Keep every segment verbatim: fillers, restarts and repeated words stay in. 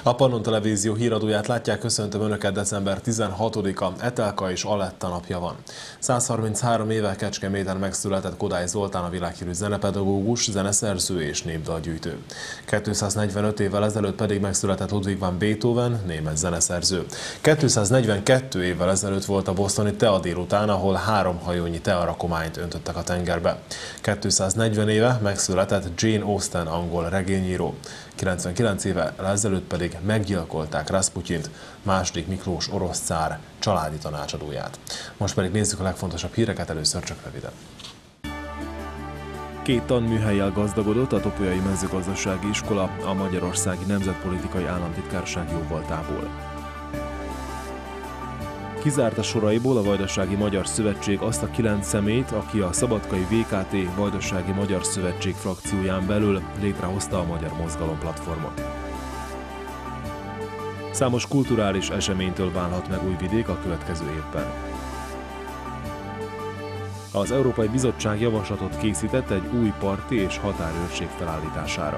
A Pannon Televízió híradóját látják, köszöntöm Önöket, december tizenhatodika, Etelka és Aletta napja van. száz harminchárom éve Kecskeméten megszületett Kodály Zoltán, a világhírű zenepedagógus, zeneszerző és népdalgyűjtő. kétszáznegyvenöt évvel ezelőtt pedig megszületett Ludwig van Beethoven, német zeneszerző. kétszáznegyvenkettő évvel ezelőtt volt a bostoni Tea délután, ahol három hajónyi tearakományt öntöttek a tengerbe. kétszáznegyven éve megszületett Jane Austen, angol regényíró. kilencvenkilenc évvel ezelőtt pedig meggyilkolták Rasputyint, második Miklós orosz cár családi tanácsadóját. Most pedig nézzük a legfontosabb híreket, először csak röviden. Két tanműhellyel gazdagodott a Topolyai Mezőgazdasági Iskola a Magyarországi Nemzetpolitikai Államtitkárság jóvoltából. Kizárta soraiból a Vajdasági Magyar Szövetség azt a kilenc személyt, aki a szabadkai vé ká té Vajdasági Magyar Szövetség frakcióján belül létrehozta a Magyar Mozgalom platformot. Számos kulturális eseménytől válhat meg Újvidék a következő évben. Az Európai Bizottság javaslatot készített egy új parti és határőrség felállítására.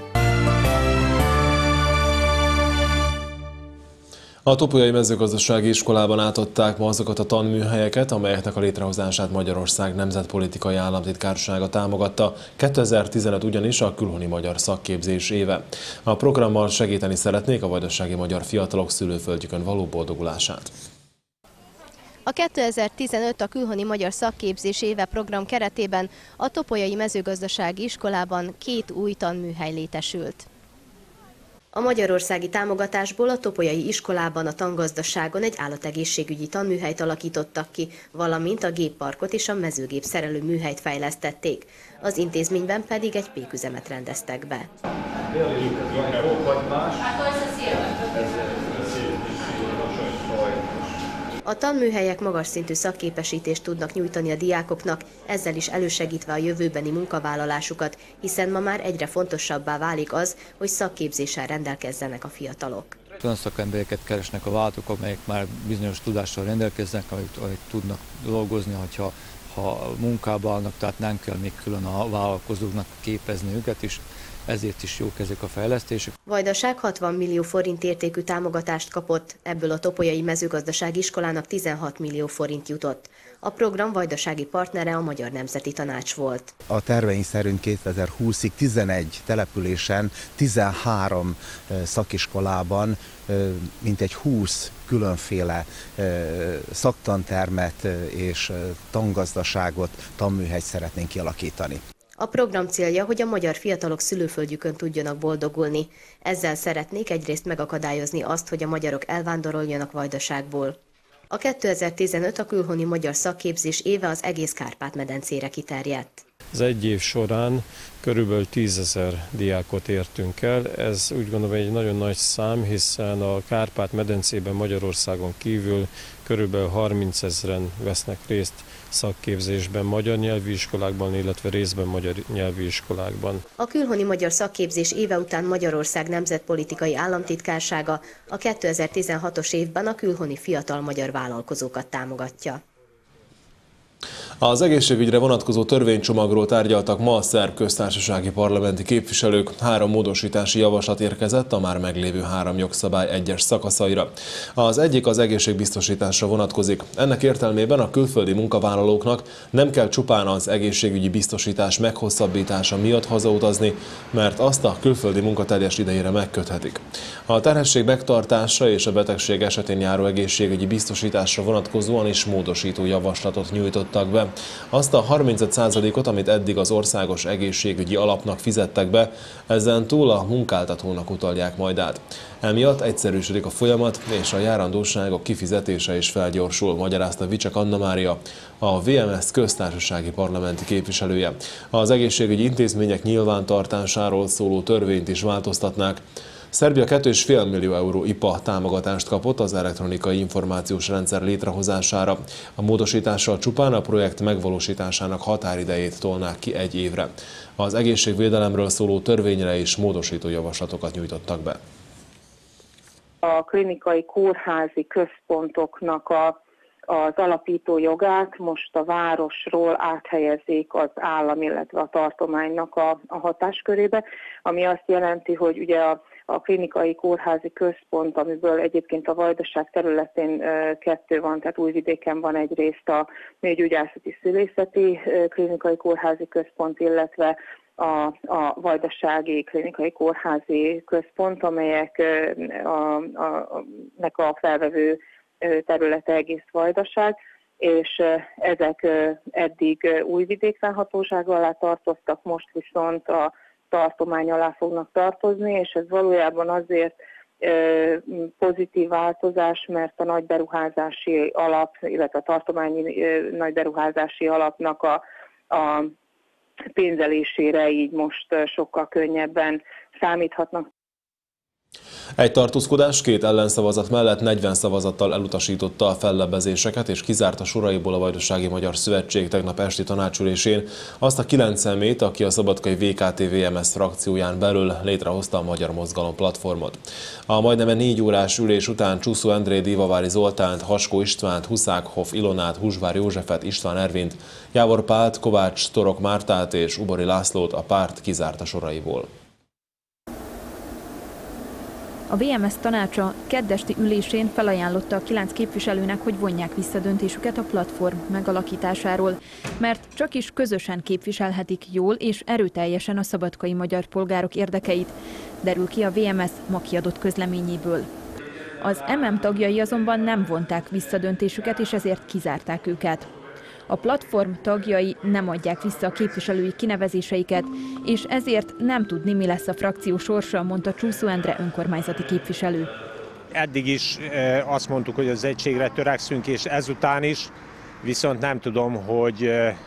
A Topolyai Mezőgazdasági Iskolában átadták ma azokat a tanműhelyeket, amelyeknek a létrehozását Magyarország Nemzetpolitikai Államtitkársága támogatta. kétezer-tizenöt ugyanis a külhoni magyar szakképzés éve. A programmal segíteni szeretnék a vajdasági magyar fiatalok szülőföldjükön való boldogulását. A kétezer-tizenöt a külhoni magyar szakképzés éve program keretében a Topolyai Mezőgazdasági Iskolában két új tanműhely létesült. A magyarországi támogatásból a Topolyai Iskolában a tangazdaságon egy állategészségügyi tanműhelyt alakítottak ki, valamint a gépparkot és a mezőgép szerelő műhelyt fejlesztették. Az intézményben pedig egy péküzemet rendeztek be. A tanműhelyek magas szintű szakképesítést tudnak nyújtani a diákoknak, ezzel is elősegítve a jövőbeni munkavállalásukat, hiszen ma már egyre fontosabbá válik az, hogy szakképzéssel rendelkezzenek a fiatalok. Olyan szakembereket keresnek a vállalatok, amelyek már bizonyos tudással rendelkeznek, amelyek, amelyek tudnak dolgozni, hogyha, ha munkába állnak, tehát nem kell még külön a vállalkozóknak képezni őket is. Ezért is jók ezek a fejlesztések. Vajdaság hatvan millió forint értékű támogatást kapott, ebből a Topolyai Mezőgazdasági Iskolának tizenhat millió forint jutott. A program vajdasági partnere a Magyar Nemzeti Tanács volt. A terveink szerint kétezer-húszig tizenegy településen, tizenhárom szakiskolában mintegy húsz különféle szaktantermet és tangazdaságot, tanműhelyt szeretnénk kialakítani. A program célja, hogy a magyar fiatalok szülőföldjükön tudjanak boldogulni. Ezzel szeretnék egyrészt megakadályozni azt, hogy a magyarok elvándoroljanak Vajdaságból. A kétezer-tizenöt a külhoni magyar szakképzés éve az egész Kárpát-medencére kiterjedt. Az egy év során körülbelül tízezer diákot értünk el. Ez úgy gondolom egy nagyon nagy szám, hiszen a Kárpát-medencében Magyarországon kívül körülbelül harmincezren vesznek részt szakképzésben magyar nyelvű iskolákban, illetve részben magyar nyelvű iskolákban. A külhoni magyar szakképzés éve után Magyarország Nemzetpolitikai Államtitkársága a kétezer-tizenhatos évben a külhoni fiatal magyar vállalkozókat támogatja. Az egészségügyre vonatkozó törvénycsomagról tárgyaltak ma a szerb köztársasági parlamenti képviselők. Három módosítási javaslat érkezett a már meglévő három jogszabály egyes szakaszaira. Az egyik az egészségbiztosításra vonatkozik. Ennek értelmében a külföldi munkavállalóknak nem kell csupán az egészségügyi biztosítás meghosszabbítása miatt hazautazni, mert azt a külföldi munka teljes idejére megköthetik. A terhesség megtartása és a betegség esetén járó egészségügyi biztosításra vonatkozóan is módosító javaslatot nyújtottak be. Azt a harmincöt százalékot, amit eddig az országos egészségügyi alapnak fizettek be, ezen túl a munkáltatónak utalják majd át. Emiatt egyszerűsödik a folyamat, és a járandóságok kifizetése is felgyorsul, magyarázta Vicsek Anna Mária, a vé em es köztársasági parlamenti képviselője. Az egészségügyi intézmények nyilvántartásáról szóló törvényt is változtatnák. Szerbia két egész öt millió euró i pé á támogatást kapott az elektronikai információs rendszer létrehozására. A módosítással csupán a projekt megvalósításának határidejét tolnák ki egy évre. Az egészségvédelemről szóló törvényre is módosító javaslatokat nyújtottak be. A klinikai kórházi központoknak a az alapító jogát most a városról áthelyezzék az állam, illetve a tartománynak a, a hatáskörébe, ami azt jelenti, hogy ugye a, a klinikai kórházi központ, amiből egyébként a Vajdaság területén kettő van, tehát Újvidéken van egyrészt a nőgyógyászati szülészeti klinikai kórházi központ, illetve a, a Vajdasági klinikai kórházi központ, amelyek a, a, nek a felvevő területe egész Vajdaság, és ezek eddig Újvidék fennhatósága alá tartoztak, most viszont a tartomány alá fognak tartozni, és ez valójában azért pozitív változás, mert a nagyberuházási alap, illetve a tartományi nagyberuházási alapnak a, a pénzelésére így most sokkal könnyebben számíthatnak. Egy tartózkodás, két ellenszavazat mellett negyven szavazattal elutasította a fellebbezéseket és kizárta soraiból a Vajdasági Magyar Szövetség tegnap esti tanácsülésén azt a kilenc személyt, aki a szabadkai vé ká té vé em es frakcióján belül létrehozta a Magyar Mozgalom platformot. A majdnem négy órás ülés után Csuszó Endré, Divavári Zoltánt, Haskó Istvánt, Huszák Hoff Ilonát, Húsvár Józsefet, István Ervint, Jávor Pált, Kovács Torok Mártát és Ubori Lászlót a párt kizárta soraiból. A vé em es tanácsa keddesti ülésén felajánlotta a kilenc képviselőnek, hogy vonják vissza döntésüket a platform megalakításáról, mert csak is közösen képviselhetik jól és erőteljesen a szabadkai magyar polgárok érdekeit, derül ki a vé em es ma kiadott közleményéből. Az em em tagjai azonban nem vonták vissza döntésüket, és ezért kizárták őket. A platform tagjai nem adják vissza a képviselői kinevezéseiket, és ezért nem tudni, mi lesz a frakció sorsa, mondta Csuszó Endre önkormányzati képviselő. Eddig is azt mondtuk, hogy az egységre törekszünk, és ezután is, viszont nem tudom, hogy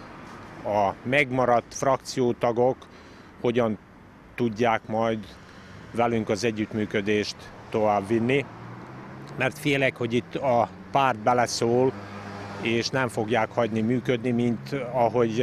a megmaradt frakciótagok hogyan tudják majd velünk az együttműködést továbbvinni, mert félek, hogy itt a párt beleszól, és nem fogják hagyni működni, mint ahogy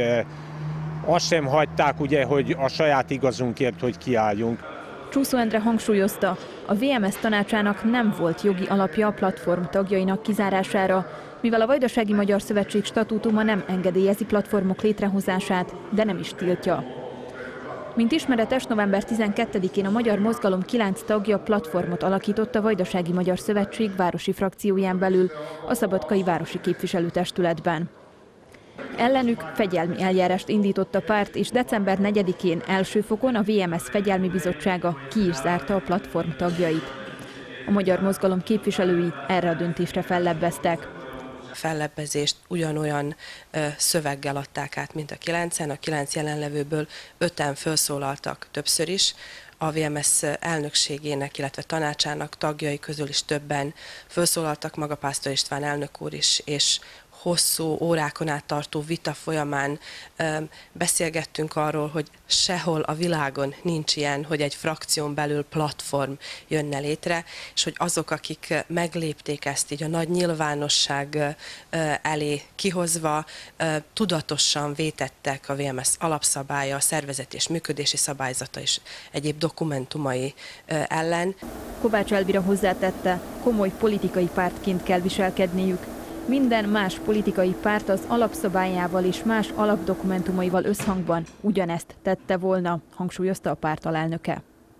azt sem hagyták, ugye, hogy a saját igazunkért, hogy kiálljunk. Csuszó Endre hangsúlyozta, a vé em es tanácsának nem volt jogi alapja a platform tagjainak kizárására, mivel a Vajdasági Magyar Szövetség statútuma nem engedélyezi platformok létrehozását, de nem is tiltja. Mint ismeretes, november tizenkettedikén a Magyar Mozgalom kilenc tagja platformot alakított a Vajdasági Magyar Szövetség városi frakcióján belül, a Szabadkai Városi Képviselőtestületben. Ellenük fegyelmi eljárást indított a párt, és december negyedikén első fokon a vé em es Fegyelmi Bizottsága ki is zárta a platform tagjait. A Magyar Mozgalom képviselői erre a döntésre fellebbeztek. A fellebbezést ugyanolyan ö, szöveggel adták át, mint a kilencen. A kilenc jelenlevőből öten felszólaltak többször is. A vé em es elnökségének, illetve tanácsának tagjai közül is többen felszólaltak, maga Pásztor István elnök úr is, és hosszú órákon át tartó vita folyamán ö, beszélgettünk arról, hogy sehol a világon nincs ilyen, hogy egy frakción belül platform jönne létre, és hogy azok, akik meglépték ezt így a nagy nyilvánosság ö, elé kihozva, ö, tudatosan vétettek a vé em es alapszabálya, a szervezeti és működési szabályzata és egyéb dokumentumai ö, ellen. Kovács Elvira hozzátette, komoly politikai pártként kell viselkedniük. Minden más politikai párt az alapszabályával és más alapdokumentumaival összhangban ugyanezt tette volna, hangsúlyozta a párt alelnöke.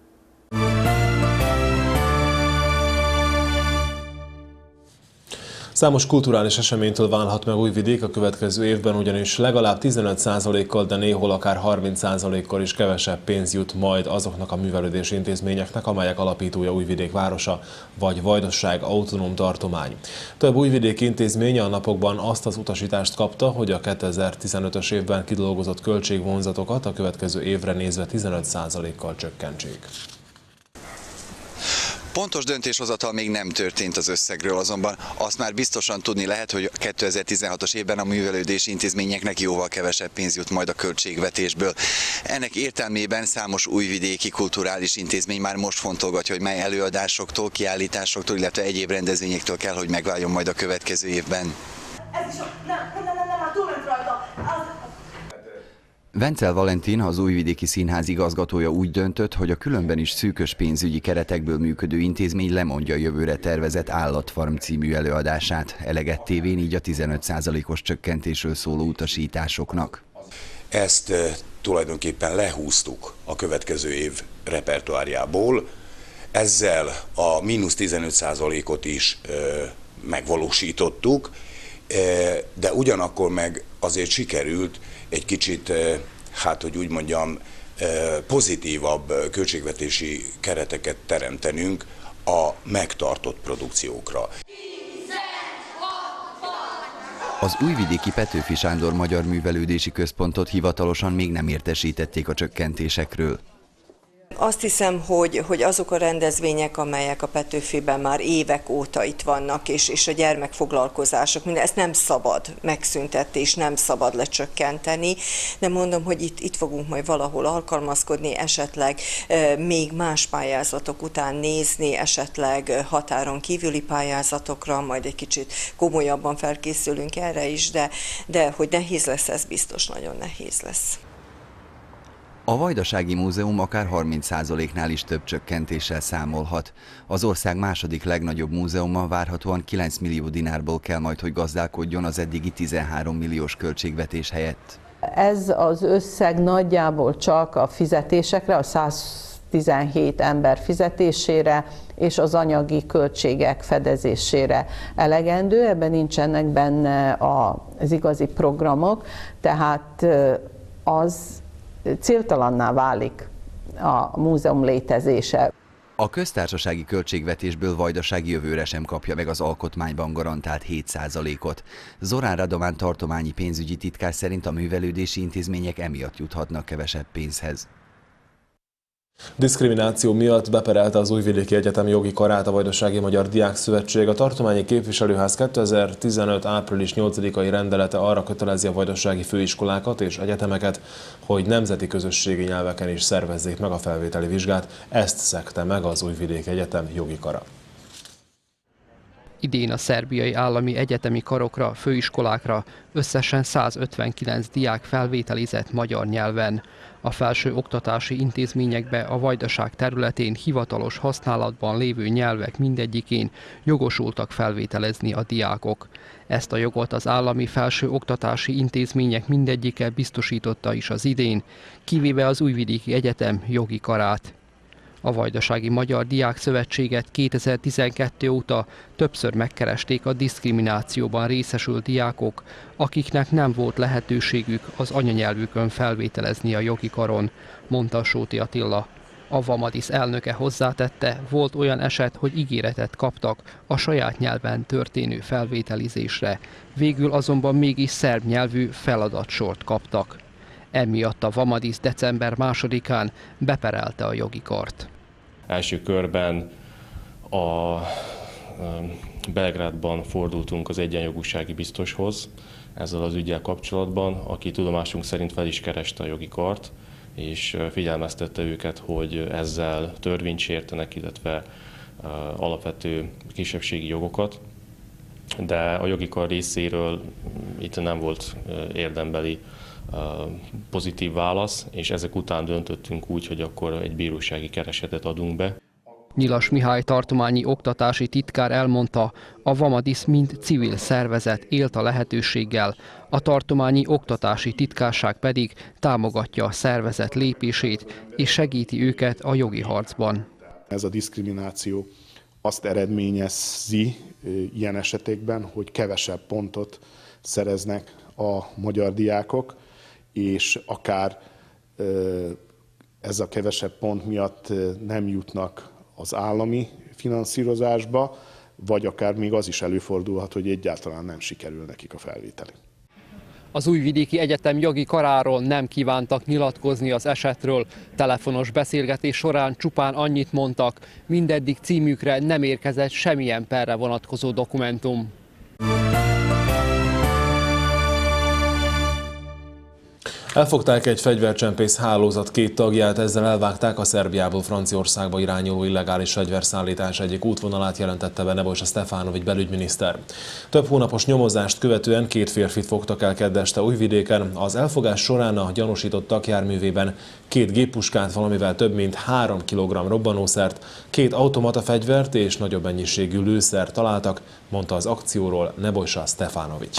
Számos kulturális eseménytől válhat meg Újvidék a következő évben, ugyanis legalább tizenöt százalékkal, de néhol akár harminc százalékkal is kevesebb pénz jut majd azoknak a művelődési intézményeknek, amelyek alapítója Újvidék városa vagy Vajdaság autonóm tartomány. Több újvidéki intézmény a napokban azt az utasítást kapta, hogy a kétezer-tizenötös évben kidolgozott költségvonzatokat a következő évre nézve tizenöt százalékkal csökkentsék. Pontos döntéshozatal még nem történt az összegről, azonban azt már biztosan tudni lehet, hogy a kétezer-tizenhatos évben a művelődési intézményeknek jóval kevesebb pénz jut majd a költségvetésből. Ennek értelmében számos újvidéki kulturális intézmény már most fontolgatja, hogy mely előadásoktól, kiállításoktól, illetve egyéb rendezvényektől kell, hogy megváljon majd a következő évben. Ez is a... Nem, nem, nem, nem, már túlment rajta. Az... Vencel Valentin, az Újvidéki Színház igazgatója úgy döntött, hogy a különben is szűkös pénzügyi keretekből működő intézmény lemondja jövőre tervezett Állatfarm című előadását, eleget tévén így a tizenöt százalékos csökkentésről szóló utasításoknak. Ezt e, tulajdonképpen lehúztuk a következő év repertoárjából. ezzel a mínusz tizenöt százalékot is megvalósítottuk, de ugyanakkor meg azért sikerült egy kicsit, hát hogy úgy mondjam, pozitívabb költségvetési kereteket teremtenünk a megtartott produkciókra. Az újvidéki Petőfi Sándor Magyar Művelődési Központot hivatalosan még nem értesítették a csökkentésekről. Azt hiszem, hogy, hogy azok a rendezvények, amelyek a Petőfiben már évek óta itt vannak, és, és a gyermekfoglalkozások, minden, ezt nem szabad megszüntetni, és nem szabad lecsökkenteni, de mondom, hogy itt, itt fogunk majd valahol alkalmazkodni, esetleg e, még más pályázatok után nézni, esetleg határon kívüli pályázatokra, majd egy kicsit komolyabban felkészülünk erre is, de, de hogy nehéz lesz, ez biztos nagyon nehéz lesz. A Vajdasági Múzeum akár harminc százaléknál is több csökkentéssel számolhat. Az ország második legnagyobb múzeuma várhatóan kilenc millió dinárból kell majd, hogy gazdálkodjon az eddigi tizenhárom milliós költségvetés helyett. Ez az összeg nagyjából csak a fizetésekre, a száztizenhét ember fizetésére és az anyagi költségek fedezésére elegendő. Ebben nincsenek benne az igazi programok, tehát az céltalanná válik a múzeum létezése. A köztársasági költségvetésből Vajdaság jövőre sem kapja meg az alkotmányban garantált hét százalékot. Zorán Radomán tartományi pénzügyi titkár szerint a művelődési intézmények emiatt juthatnak kevesebb pénzhez. Diszkrimináció miatt beperelte az Újvidéki Egyetem jogi karát a Vajdasági Magyar Diákszövetség. A tartományi képviselőház kétezer-tizenöt. április nyolcadikai rendelete arra kötelezi a vajdasági főiskolákat és egyetemeket, hogy nemzeti közösségi nyelveken is szervezzék meg a felvételi vizsgát. Ezt szegte meg az Újvidéki Egyetem jogi kara. Idén a szerbiai állami egyetemi karokra, főiskolákra összesen százötvenkilenc diák felvételizett magyar nyelven. A felső oktatási intézményekbe a Vajdaság területén hivatalos használatban lévő nyelvek mindegyikén jogosultak felvételezni a diákok. Ezt a jogot az állami felső oktatási intézmények mindegyike biztosította is az idén, kivéve az Újvidéki Egyetem jogi karát. A Vajdasági Magyar Diákszövetséget kétezer-tizenkettő óta többször megkeresték a diszkriminációban részesült diákok, akiknek nem volt lehetőségük az anyanyelvükön felvételezni a jogi karon, mondta Sóti Attila. A Vamadisz elnöke hozzátette, volt olyan eset, hogy ígéretet kaptak a saját nyelven történő felvételizésre, végül azonban mégis szerb nyelvű feladatsort kaptak. Emiatt a Vamadisz december másodikán beperelte a jogi kart. Első körben a Belgrádban fordultunk az egyenjogúsági biztoshoz ezzel az üggyel kapcsolatban, aki tudomásunk szerint fel is kereste a jogi kart, és figyelmeztette őket, hogy ezzel törvényt sértenek, illetve alapvető kisebbségi jogokat. De a jogi kar részéről itt nem volt érdembeli pozitív válasz, és ezek után döntöttünk úgy, hogy akkor egy bírósági keresetet adunk be. Nyilas Mihály tartományi oktatási titkár elmondta, a Vamadisz mint civil szervezet élt a lehetőséggel, a tartományi oktatási titkárság pedig támogatja a szervezet lépését és segíti őket a jogi harcban. Ez a diszkrimináció azt eredményezi ilyen esetekben, hogy kevesebb pontot szereznek a magyar diákok, és akár ez a kevesebb pont miatt nem jutnak az állami finanszírozásba, vagy akár még az is előfordulhat, hogy egyáltalán nem sikerül nekik a felvételi. Az Újvidéki Egyetem jogi karáról nem kívántak nyilatkozni az esetről. Telefonos beszélgetés során csupán annyit mondtak, mindeddig címükre nem érkezett semmilyen perre vonatkozó dokumentum. Elfogták egy fegyvercsempész hálózat két tagját, ezzel elvágták a Szerbiából Franciaországba irányuló illegális fegyverszállítás egyik útvonalát, jelentette be Nebojsa Stefanovics belügyminiszter. Több hónapos nyomozást követően két férfit fogtak el kedd este Újvidéken. Az elfogás során a gyanúsítottak járművében két géppuskát, valamivel több mint három kilogramm robbanószert, két automata fegyvert és nagyobb mennyiségű lőszert találtak, mondta az akcióról Nebojsa Stefanovics.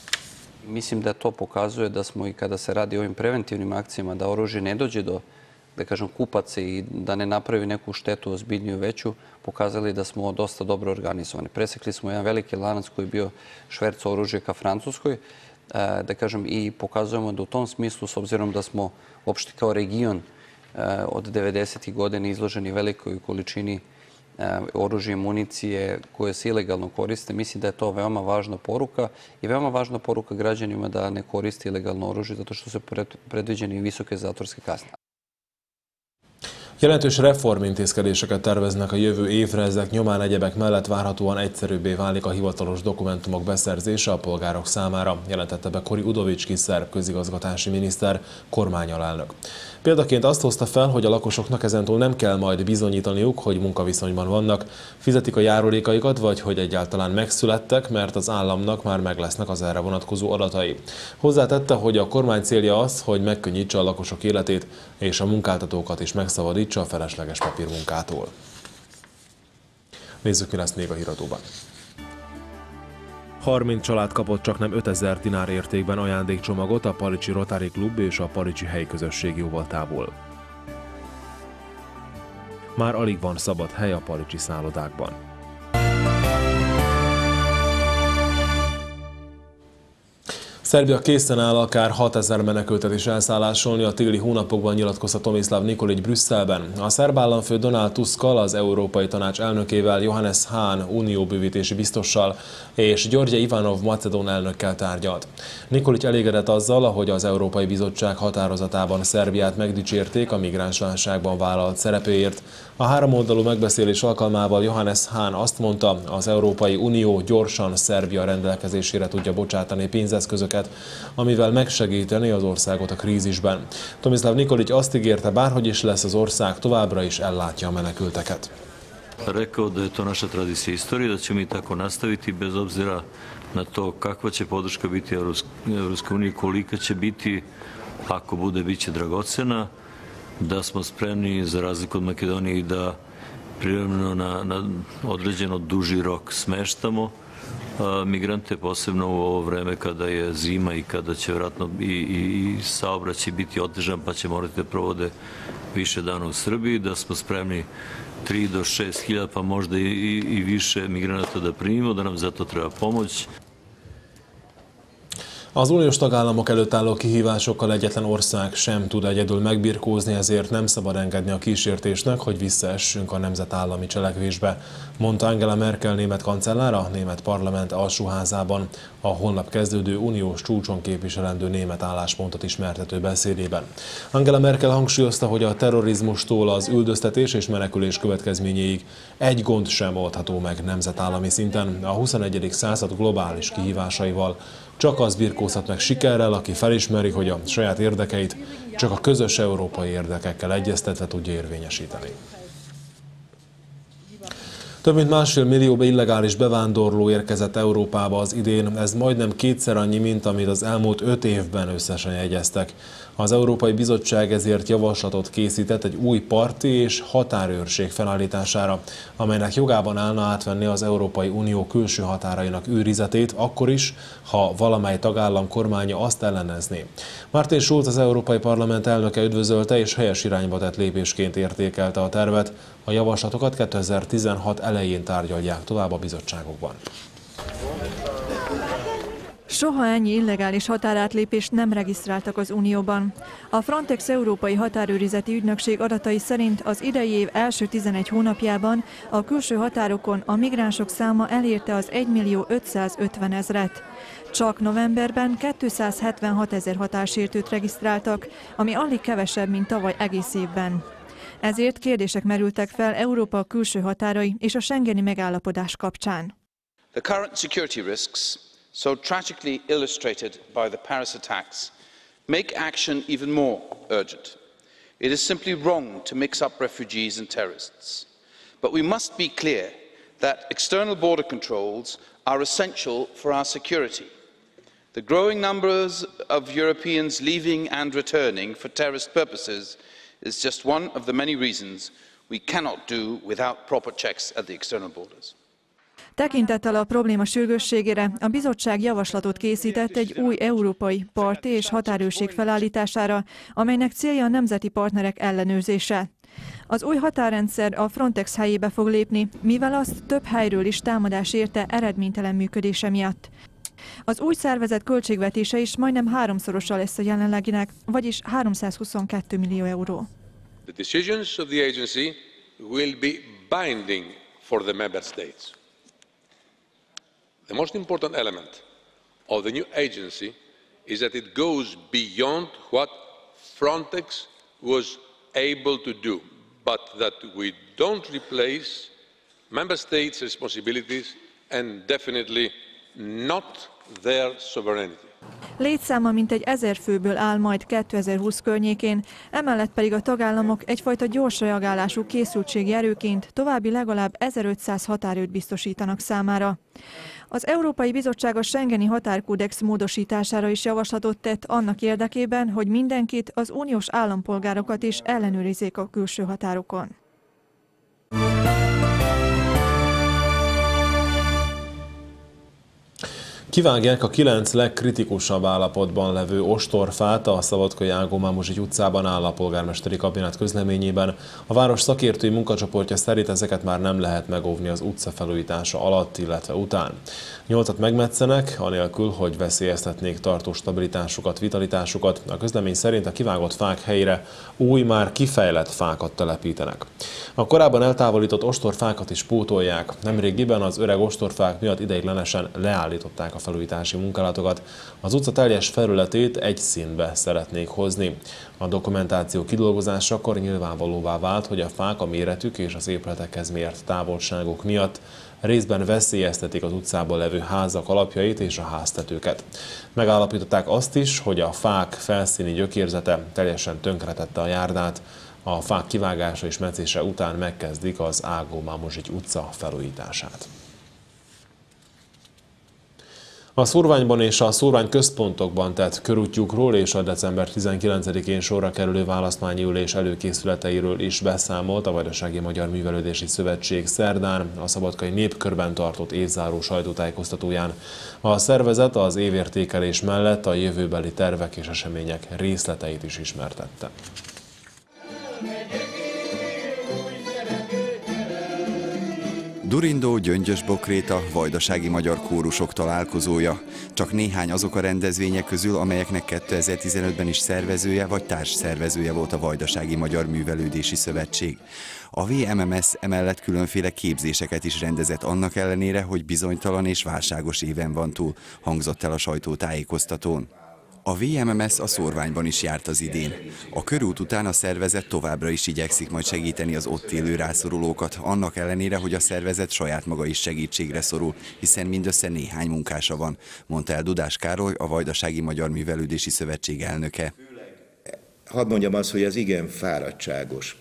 Mislim da to pokazuje da smo i kada se radi o ovim preventivnim akcijama da oružje ne dođe do da kažem, kupac i da ne napravi neku štetu ozbiljniju veću, pokazali da smo dosta dobro organizovani. Presekli smo jedan veliki lanac koji je bio šverc oružja ka Francuskoj, da kažem, i pokazujemo da u tom smislu, s obzirom da smo uopšte kao region od devedesetih godina izloženi velikoj količini oružja i municije koje se ilegalno koriste, mislim da je to veoma važna poruka i veoma važna poruka građanima da ne koriste ilegalno oružje, zato što su predviđene i visoke zatvorske kazne. Jelentős reformintézkedéseket terveznek a jövő évre, ezek nyomán egyebek mellett várhatóan egyszerűbbé válik a hivatalos dokumentumok beszerzése a polgárok számára, jelentette be Kori Udovicski szerb közigazgatási miniszter, kormányalelnök. Példaként azt hozta fel, hogy a lakosoknak ezentúl nem kell majd bizonyítaniuk, hogy munkaviszonyban vannak, fizetik a járulékaikat, vagy hogy egyáltalán megszülettek, mert az államnak már meg lesznek az erre vonatkozó adatai. Hozzátette, hogy a kormány célja az, hogy megkönnyítse a lakosok életét, és a munkáltatókat is megszabadítsa a felesleges papírmunkától. Nézzük, mi lesz még a híradóban. harminc család kapott csaknem ötezer dinár értékben ajándékcsomagot a Palicsi Rotary Klub és a Palicsi helyközösség jóvoltából. Már alig van szabad hely a palicsi szállodákban. Szerbia készen áll akár hatezer menekültet is elszállásolni a téli hónapokban, nyilatkozta Tomislav Nikolic Brüsszelben. A szerb államfő Donald Tuskkal, az Európai Tanács elnökével, Johannes Hahn unióbővítési biztossal és György Ivanov macedón elnökkel tárgyalt. Nikolic elégedett azzal, ahogy az Európai Bizottság határozatában Szerbiát megdicsérték a migránsválságban vállalt szerepéért. A háromoldalú megbeszélés alkalmával Johannes Hahn azt mondta, az Európai Unió gyorsan Szerbia rendelkezésére tudja bocsátani pénzeszközöket, amivel megsegíteni az országot a krízisben. Tomislav Nikolic azt ígérte, bárhogy is lesz, az ország továbbra is ellátja a menekülteket. Rekao da je to naša tradicija istorije, da ćemo mi tako nastaviti bez obzira na to kakva će podrška biti Evropske unije, kolika će biti, ako bude, bit će dragocena, da smo spremni, za razliku od Makedonije, da privremeno na, na određeno duži rok smeštamo migrante, posebno u ovo vreme kada je zima i kada će vjerojatno i, i, i saobraćaj biti otežan, pa će morati da provode više dana u Srbiji, da smo spremni tri do šest hiljada, pa možda i, i, i više migranata da primimo, da nam za to treba pomoć. Az uniós tagállamok előtt álló kihívásokkal egyetlen ország sem tud egyedül megbirkózni, ezért nem szabad engedni a kísértésnek, hogy visszaessünk a nemzetállami cselekvésbe, mondta Angela Merkel német kancellár a német parlament alsóházában a holnap kezdődő uniós csúcson képviselendő német álláspontot ismertető beszédében. Angela Merkel hangsúlyozta, hogy a terrorizmustól az üldöztetés és menekülés következményéig egy gond sem oldható meg nemzetállami szinten, a huszonegyedik század globális kihívásaival. Csak az birkózhat meg sikerrel, aki felismeri, hogy a saját érdekeit csak a közös európai érdekekkel egyeztetve tudja érvényesíteni. Több mint másfél millió illegális bevándorló érkezett Európába az idén, ez majdnem kétszer annyi, mint amit az elmúlt öt évben összesen jegyeztek. Az Európai Bizottság ezért javaslatot készített egy új parti és határőrség felállítására, amelynek jogában állna átvenni az Európai Unió külső határainak őrizetét, akkor is, ha valamely tagállam kormánya azt ellenezné. Martin Schulz, az Európai Parlament elnöke üdvözölte és helyes irányba tett lépésként értékelte a tervet. A javaslatokat kétezer-tizenhat elején tárgyalják tovább a bizottságokban. Soha ennyi illegális határátlépést nem regisztráltak az Unióban. A Frontex Európai Határőrizeti Ügynökség adatai szerint az idei év első tizenegy hónapjában a külső határokon a migránsok száma elérte az egymillió ötszázötven ezret. Csak novemberben kétszázhetvenhat ezer határsértőt regisztráltak, ami alig kevesebb, mint tavaly egész évben. Ezért kérdések merültek fel Európa külső határai és a schengeni megállapodás kapcsán. The current security risks, so tragically illustrated by the Paris attacks, make action even more urgent. It is simply wrong to mix up refugees and terrorists. But we must be clear that external border controls are essential for our security. The growing numbers of Europeans leaving and returning for terrorist purposes is just one of the many reasons we cannot do without proper checks at the external borders. Tekintettel a probléma sürgősségére a bizottság javaslatot készített egy új európai parti és határőrség felállítására, amelynek célja a nemzeti partnerek ellenőrzése. Az új határrendszer a Frontex helyébe fog lépni, mivel azt több helyről is támadás érte eredménytelen működése miatt. Az új szervezet költségvetése is majdnem háromszorosa lesz a jelenleginek, vagyis háromszázhuszonkettő millió euró. The decisions of the agency will be binding for the member states. The most important element of the new agency is that it goes beyond what Frontex was able to do, but that we don't replace member states' responsibilities and definitely not their sovereignty. Létszáma mintegy ezer főből áll majd kétezer-húsz környékén, emellett pedig a tagállamok egyfajta gyors reagálású készültségi erőként további legalább ezerötszáz határőrt biztosítanak számára. Az Európai Bizottság a Schengeni határkódex módosítására is javaslatot tett annak érdekében, hogy mindenkit, az uniós állampolgárokat is ellenőrizzék a külső határokon. Kivágják a kilenc legkritikusabb állapotban levő ostorfát a Szabadkai Ágó Mámosügy utcában áll a polgármesteri kabinet közleményében. A város szakértői munkacsoportja szerint ezeket már nem lehet megóvni az utca felújítása alatt, illetve után. Nyolcat megmetszenek, anélkül, hogy veszélyeztetnék tartós stabilitásukat, vitalitásukat. A közlemény szerint a kivágott fák helyére új, már kifejlett fákat telepítenek. A korábban eltávolított ostorfákat is pótolják. Nemrégiben az öreg ostorfák miatt ideiglenesen leállították a felújítási munkálatokat. Az utca teljes felületét egy színbe szeretnék hozni. A dokumentáció kidolgozásakor nyilvánvalóvá vált, hogy a fák a méretük és az épületekhez mért távolságok miatt részben veszélyeztetik az utcában levő házak alapjait és a háztetőket. Megállapították azt is, hogy a fák felszíni gyökérzete teljesen tönkretette a járdát. A fák kivágása és metszése után megkezdik az Ágó Mámosügy utca felújítását. A szórványban és a szórvány központokban tett körútjukról és a december tizenkilencedikén sorra kerülő választmányi ülés előkészületeiről is beszámolt a Vajdasági Magyar Művelődési Szövetség szerdán a Szabadkai Népkörben tartott évzáró sajtótájékoztatóján. A szervezet az évértékelés mellett a jövőbeli tervek és események részleteit is ismertette. Durindó, Gyöngyös Bokréta, vajdasági magyar kórusok találkozója. Csak néhány azok a rendezvények közül, amelyeknek kétezer-tizenötben is szervezője vagy társszervezője volt a Vajdasági Magyar Művelődési Szövetség. A vé em em es emellett különféle képzéseket is rendezett annak ellenére, hogy bizonytalan és válságos éven van túl, hangzott el a sajtótájékoztatón. A vé em em es a szórványban is járt az idén. A körút után a szervezet továbbra is igyekszik majd segíteni az ott élő rászorulókat, annak ellenére, hogy a szervezet saját maga is segítségre szorul, hiszen mindössze néhány munkása van, mondta el Dudás Károly, a Vajdasági Magyar Művelődési Szövetség elnöke. Hadd mondjam azt, hogy ez igen fáradtságos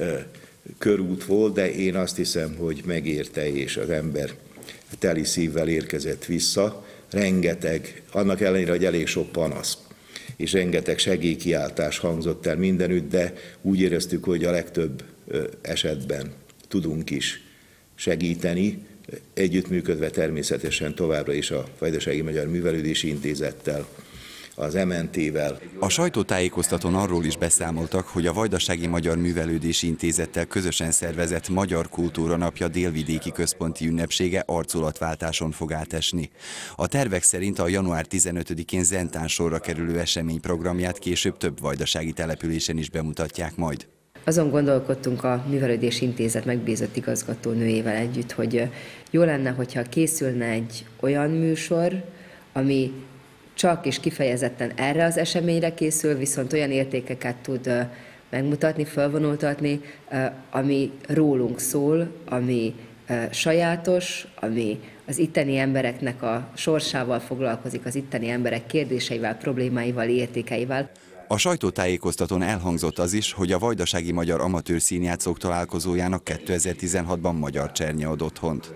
körút volt, de én azt hiszem, hogy megérte, és az ember teli szívvel érkezett vissza. Rengeteg, annak ellenére, hogy elég sok panasz, és rengeteg segélykiáltás hangzott el mindenütt, de úgy éreztük, hogy a legtöbb esetben tudunk is segíteni, együttműködve természetesen továbbra is a Vajdasági Magyar Művelődési Intézettel, az em en té-vel. A sajtótájékoztatón arról is beszámoltak, hogy a Vajdasági Magyar Művelődési Intézettel közösen szervezett Magyar Kultúra Napja délvidéki központi ünnepsége arculatváltáson fog átesni. A tervek szerint a január tizenötödikén Zentán sorra kerülő esemény programját később több vajdasági településen is bemutatják majd. Azon gondolkodtunk a Művelődési Intézet megbízott igazgatónőjével együtt, hogy jó lenne, hogyha készülne egy olyan műsor, ami csak és kifejezetten erre az eseményre készül, viszont olyan értékeket tud megmutatni, felvonultatni, ami rólunk szól, ami sajátos, ami az itteni embereknek a sorsával foglalkozik, az itteni emberek kérdéseivel, problémáival, értékeivel. A sajtótájékoztatón elhangzott az is, hogy a Vajdasági Magyar Amatőr Színjátszók találkozójának kétezer-tizenhatban Magyar Csernye ad otthont.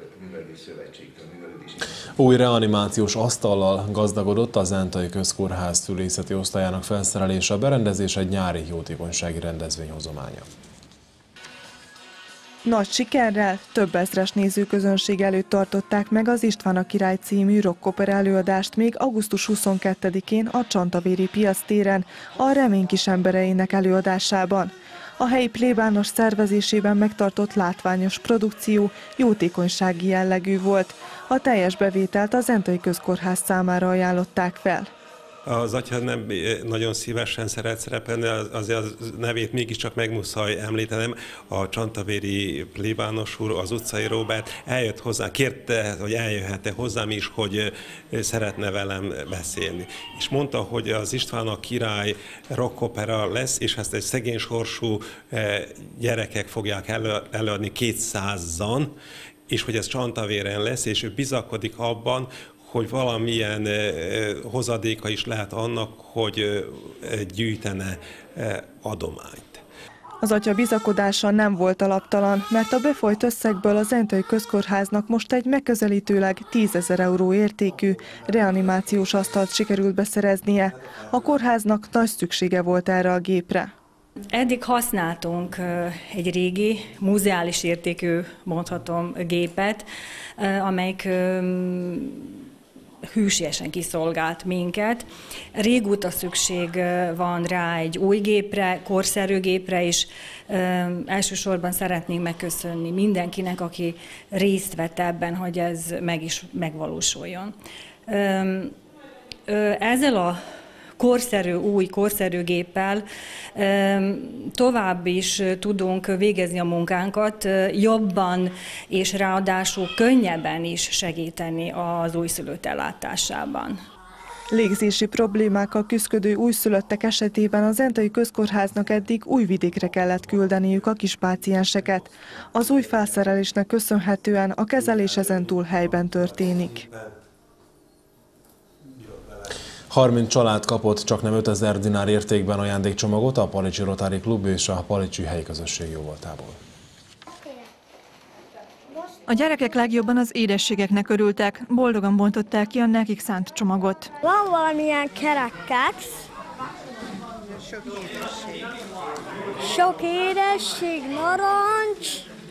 Új reanimációs asztallal gazdagodott a Zentai Közkórház szülészeti osztályának felszerelése, a berendezés egy nyári jótékonysági rendezvény hozománya. Nagy sikerrel több ezres nézőközönség előtt tartották meg az István a király című rockopera előadást még augusztus huszonkettedikén a Csantavéri piactéren a Remény kis embereinek előadásában. A helyi plébános szervezésében megtartott látványos produkció jótékonysági jellegű volt. A teljes bevételt az Zentai Közkórház számára ajánlották fel. Az atya nem nagyon szívesen szeret szerepelni, azért az nevét mégiscsak megmuszáj említenem. A csantavéri plébános úr, az utcai Róbert eljött hozzá, kérte, hogy eljöhet-e hozzám is, hogy szeretne velem beszélni. És mondta, hogy az István a király rockopera lesz, és ezt egy szegény sorsú gyerekek fogják elő, előadni kétszázan, és hogy ez Csantavéren lesz, és ő bizakodik abban, hogy valamilyen hozadéka is lehet annak, hogy gyűjtene adományt. Az atya bizakodása nem volt alaptalan, mert a befolyt összegből a Zentai Közkórháznak most egy megközelítőleg tízezer euró értékű reanimációs asztalt sikerült beszereznie. A kórháznak nagy szüksége volt erre a gépre. Eddig használtunk egy régi, muzeális értékű, mondhatom, gépet, amelyik hűségesen kiszolgált minket. Régóta szükség van rá egy új gépre, korszerű gépre, és elsősorban szeretnénk megköszönni mindenkinek, aki részt vett ebben, hogy ez meg is megvalósuljon. Ezzel a korszerű, új korszerű géppel tovább is tudunk végezni a munkánkat, jobban és ráadásul könnyebben is segíteni az újszülött ellátásában. Légzési problémákkal küszködő újszülöttek esetében a Zentai Közkórháznak eddig Újvidékre kellett küldeniük a kis pácienseket. Az új felszerelésnek köszönhetően a kezelés ezentúl helyben történik. harminc család kapott csaknem ötezer dinár értékben ajándékcsomagot a Palicsi Rotári Klub és a Palicsi helyi közösség jóvoltából. A gyerekek legjobban az édességeknek örültek, boldogan bontották ki a nekik szánt csomagot. Van valamilyen kerekkex. Sok édesség. Sok édesség, narancs,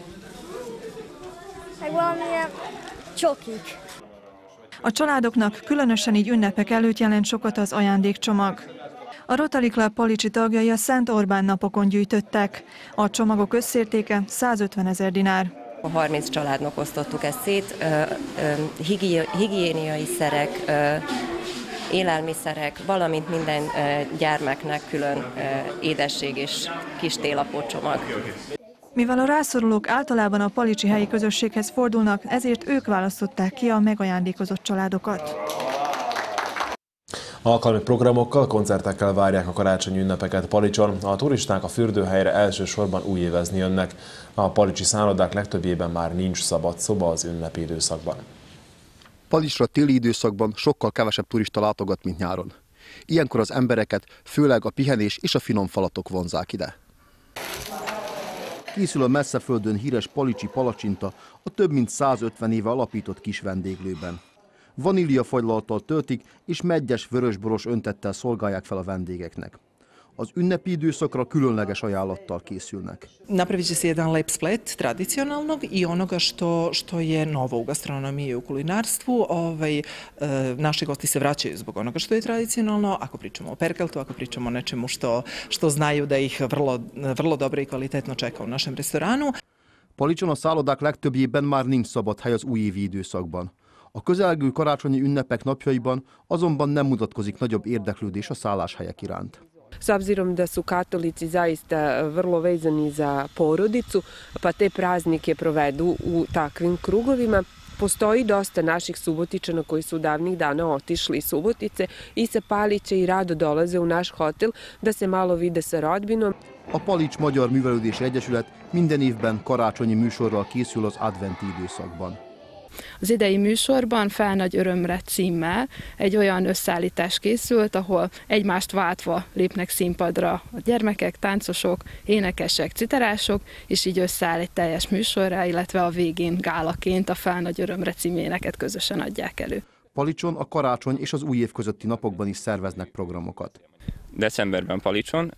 meg valamilyen csokik. A családoknak különösen így ünnepek előtt jelent sokat az ajándékcsomag. A Rotary Club palicsi tagjai a Szent Orbán napokon gyűjtöttek. A csomagok összértéke százötvenezer dinár. A harminc családnak osztottuk ezt szét, ö, ö, higi, higiéniai szerek, ö, élelmiszerek, valamint minden ö, gyermeknek külön ö, édesség és kis télapó csomag. Mivel a rászorulók általában a palicsi helyi közösséghez fordulnak, ezért ők választották ki a megajándékozott családokat. Alkalmi programokkal, koncertekkel várják a karácsonyi ünnepeket Palicson. A turisták a fürdőhelyre elsősorban újévezni jönnek. A palicsi szállodák legtöbbjében már nincs szabad szoba az ünnepi időszakban. Palicsra téli időszakban sokkal kevesebb turista látogat, mint nyáron. Ilyenkor az embereket főleg a pihenés és a finom falatok vonzák ide. Készül a Messzeföldön híres palicsi palacsinta a több mint százötven éve alapított kis vendéglőben. Vaníliafagyllattal töltik és meggyes vörösboros öntettel szolgálják fel a vendégeknek. Az ünnepi időszakra különleges ajánlattal készülnek. Napravit će se jedan lep splet tradicionalnog i onoga što, što je novo u gastronomiji i u kulinarstvu. Ovaj, e, naši gosti se vraćaju zbog onoga što je tradicionalno, ako pričamo o perkeltu, ako pričamo o nečemu što, što znaju da ih vrlo, vrlo dobro i kvalitetno čeka u našem restoranu. Palicson a szállodák legtöbbjében már nincs szabad hely az újévi időszakban. A közelgő karácsonyi ünnepek napjaiban azonban nem mutatkozik nagyobb érdeklődés a szálláshelyek iránt. S obzirom da su katolici zaista vrlo vezani za porodicu, pa te praznike provedu u takvim krugovima, postoji dosta naših Subotičana koji su davnih dana otišli iz Subotice i sa Palića i rado dolaze u naš hotel da se malo vide sa rodbinom. A Palics Magyar Művelődési Egyesület minden évben karácsonyi műsorral készül az adventi időszakban. Az idei műsorban Fel nagy örömre címmel egy olyan összeállítás készült, ahol egymást váltva lépnek színpadra a gyermekek, táncosok, énekesek, citerások, és így összeáll egy teljes műsorra, illetve a végén gálaként a Fel nagy örömre című éneket közösen adják elő. Palicson a karácsony és az új év közötti napokban is szerveznek programokat. Decemberben Palicson,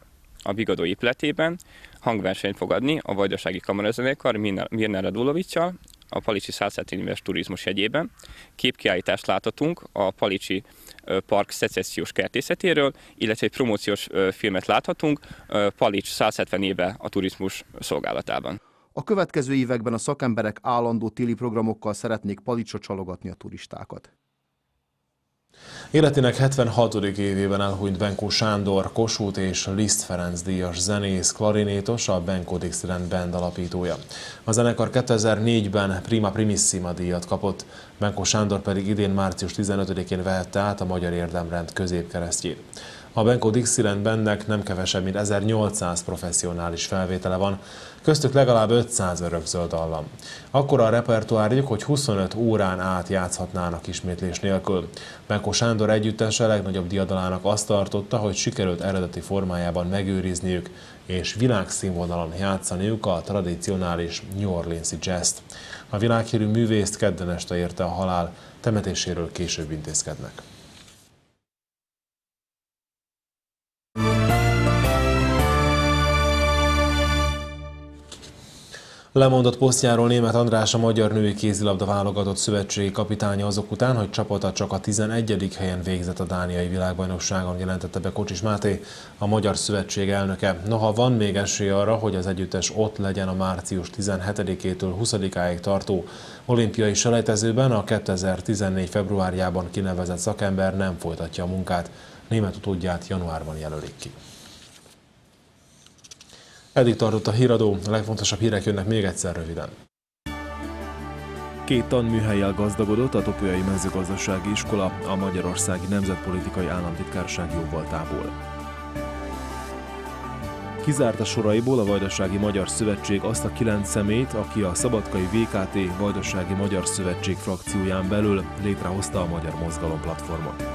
a Bigadó épületében hangversenyt fog adni a Vajdasági Kamarazenekar Mirna Radulovics-sal a Palicsi százhetven éves turizmus jegyében. Képkiállítást láthatunk a Palicsi park szecessziós kertészetéről, illetve egy promóciós filmet láthatunk Palics százhetven éve a turizmus szolgálatában. A következő években a szakemberek állandó téli programokkal szeretnék Palicsra csalogatni a turistákat. Életének hetvenhatodik évében elhunyt Benkó Sándor, Kossuth és Liszt Ferenc díjas zenész, klarinétos, a Benko Dixieland Band alapítója. A zenekar kétezer-négyben Prima Primissima díjat kapott, Benkó Sándor pedig idén március tizenötödikén vehette át a Magyar Érdemrend középkeresztjét. A Benko Dixieland Bandnek nem kevesebb, mint ezernyolcszáz professzionális felvétele van, köztük legalább ötszáz örökzöld dallam. Akkora a repertoárjuk, hogy huszonöt órán át játszhatnának ismétlés nélkül. Benkó Sándor együttese legnagyobb diadalának azt tartotta, hogy sikerült eredeti formájában megőrizniük, és világszínvonalon játszaniuk a tradicionális New Orleans-i jazzt. A világhírű művészt kedden este érte a halál, temetéséről később intézkednek. Lemondott posztjáról Németh András, a magyar női kézilabda válogatott szövetségi kapitánya azok után, hogy csapata csak a tizenegyedik helyen végzett a dániai világbajnokságon, jelentette be Kocsis Máté, a Magyar Szövetség elnöke. Noha van még esély arra, hogy az együttes ott legyen a március tizenhetedikétől huszadikáig tartó olimpiai selejtezőben, a kétezer-tizennégy februárjában kinevezett szakember nem folytatja a munkát. Németh utódját januárban jelölik ki. Eddig tartott a híradó, a legfontosabb hírek jönnek még egyszer röviden. Két tanműhellyel gazdagodott a Topolyai Mezőgazdasági Iskola a Magyarországi Nemzetpolitikai Államtitkárság jóvoltából. Kizárt a soraiból a Vajdasági Magyar Szövetség azt a kilenc személyt, aki a szabadkai vé ká té Vajdasági Magyar Szövetség frakcióján belül létrehozta a Magyar Mozgalom platformot.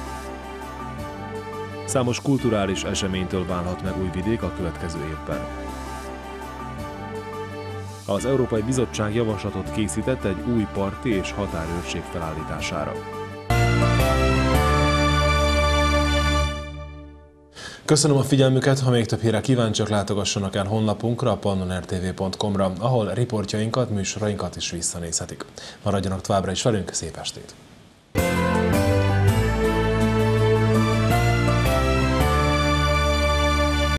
Számos kulturális eseménytől válhat meg Újvidék a következő évben. Az Európai Bizottság javaslatot készített egy új parti és határőrség felállítására. Köszönöm a figyelmüket, ha még több hírre kíváncsiak, látogassanak el honlapunkra, a pannon r t v pont com ra, ahol riportjainkat, műsorainkat is visszanézhetik. Maradjanak továbbra is velünk, szép estét!